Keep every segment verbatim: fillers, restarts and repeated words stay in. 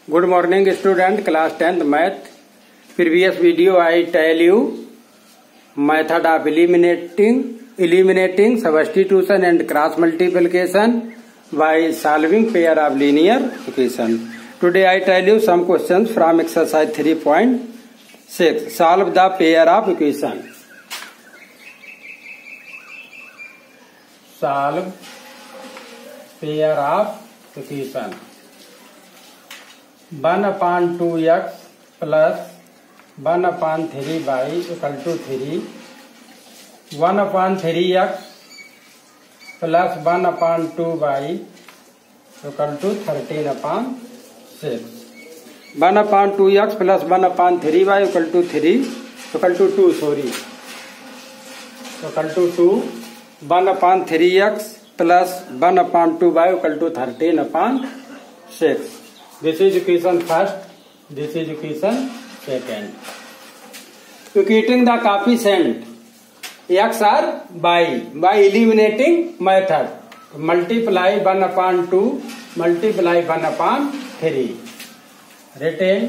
Good morning student, class tenth math. Previous video I tell you method of eliminating eliminating substitution and cross multiplication by solving pair of linear equation. Today I tell you some questions from exercise three point six. Solve the pair of equation. Solve pair of equation. One upon two x plus one upon three y equal to three, one upon three x plus one upon two y equal to thirteen upon six, one upon two x plus one upon three y equal to three equal to two sorry equal to two, one upon three x plus one upon two y equal to thirteen upon six. This is equation first, this is equation second. Equating the coefficient x or y by eliminating method. Multiply one upon two, multiply one upon three. Written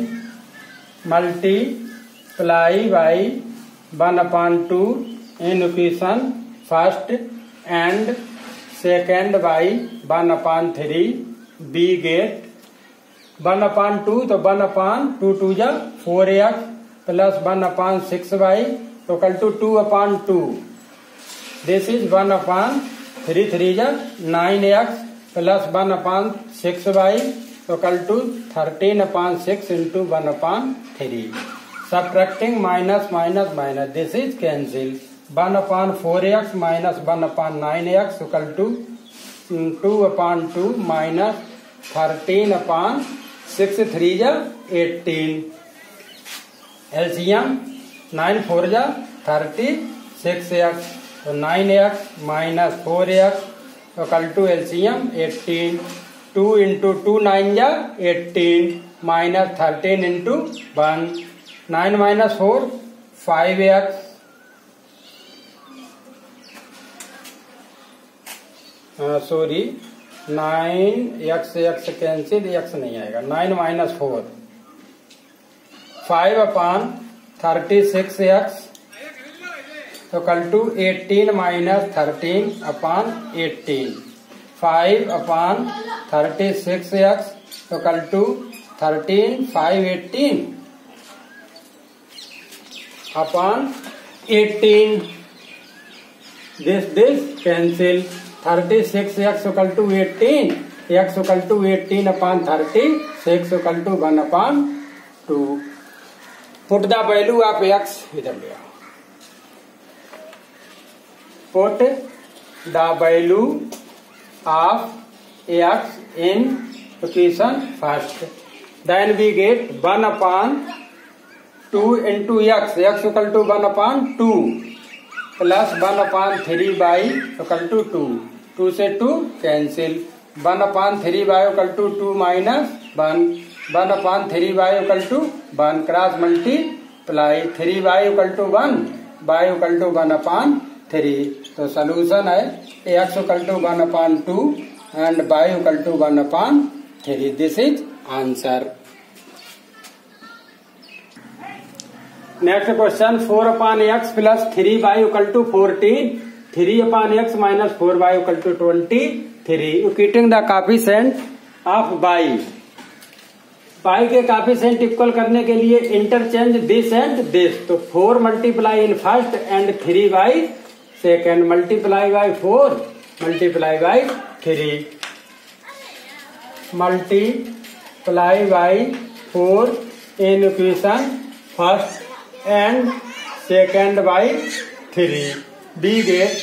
multiply by one upon two in equation first and second by one upon three. We get one upon two तो one upon two two जा four x plus one upon six y तो equal to two upon two. This is one upon three three जा nine x plus one upon six y तो equal to thirteen upon six into one upon three. Subtracting minus minus minus this is cancel. One upon four x minus one upon nine x equal to two upon to minus thirteen upon six three जा eighteen. LCM nine four जा thirty six x तो nine x minus four x equal to LCM eighteen. Two into two nine जा eighteen minus thirteen into one. Nine minus four five x sorry nine x x cancel x नहीं आएगा. Nine minus four five upon thirty six x तो equal to eighteen minus thirteen upon eighteen. Five upon thirty six x तो equal to thirteen five eighteen upon eighteen. This this cancel. Thirty six x equal to eighteen, x equal to eighteen upon thirty six equal to one upon two. Put the value of x इधर ले आओ. Put the value of x in equation first. Then we get one upon two into x, x equal to one upon two plus one upon three y equal to two. Two से two cancel. One upon three y equal to two minus one, one upon three y equal to one. Cross multiply three y equal to one, y equal to one upon three. तो solution है x equal to one upon two and y equal to one upon three. This is answer. Next question four upon x plus three y equal to fourteen, three upon x minus four y equal to twenty three. Equating the coefficient of y. Y के coefficient equal करने के लिए interchange this and this. तो four multiply in first and three by second multiply by four multiply by three multiply by four in equation first and second by three. We get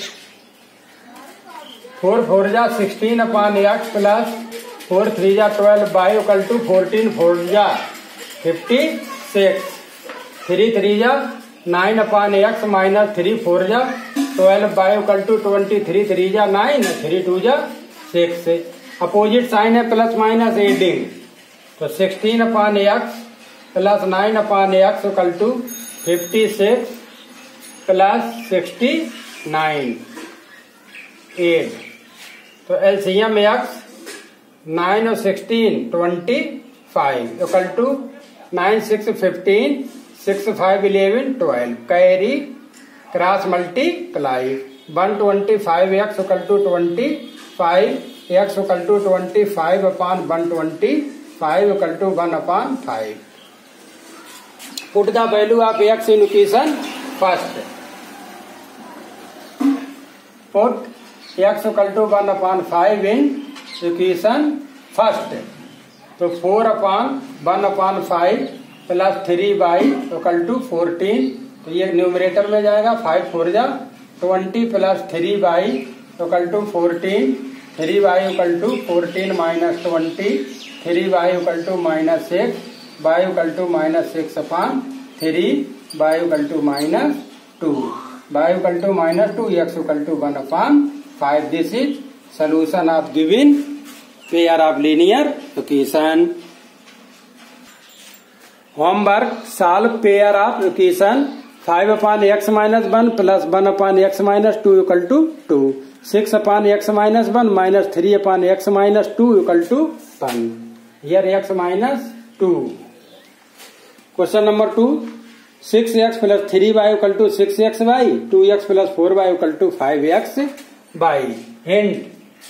four four जा sixteen upon x plus four three जा twelve y equal to fourteen four जा fifty six. Three three जा nine upon x minus three four जा twelve y equal to twenty three three जा nine three two जा six. Opposite sign है plus minus adding तो sixteen upon x plus nine upon x equal to fifty six plus sixty nine eight. तो LCM x nine और sixteen twenty five equal to nine six fifteen six five eleven twelve carry cross multiply one twenty five x equal to twenty five x equal to twenty five upon one twenty five equal to one upon five. Put the value of x in equation first. Put x equal to one upon five in equation first. तो four upon one upon five plus three y equal to fourteen. तो ये numerator में जाएगा. Five four जा twenty plus three y equal to fourteen. Three y equal to fourteen minus twenty. Three y equal to minus six y equal to minus six upon three y equal to minus two. Y equal to minus two x equal to one upon five. This is solution of given pair of linear equation. Homework: solve pair of equation five upon x minus one plus one upon x minus two equal to two. Six upon x minus one minus three upon x minus two equal to one. Here x minus two. Question number two. Six x plus three y equal to six x y. Two x plus four y equal to five x y. Hint: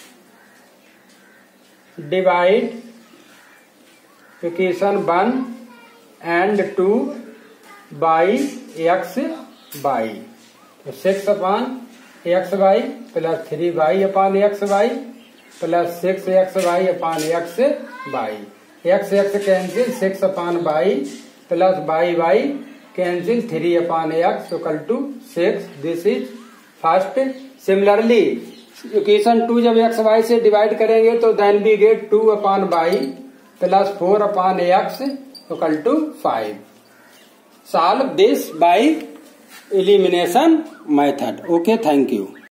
divide equation one and two by x y. तो six upon x y plus three y upon x y plus six x y upon x y. X x cancel six upon y plus y y cancel three upon x equal to six. This is first. Similarly equation two जब x y से divide करेंगे तो then we get two upon y plus four upon x equal to five. Solve this by elimination method. Okay, thank you.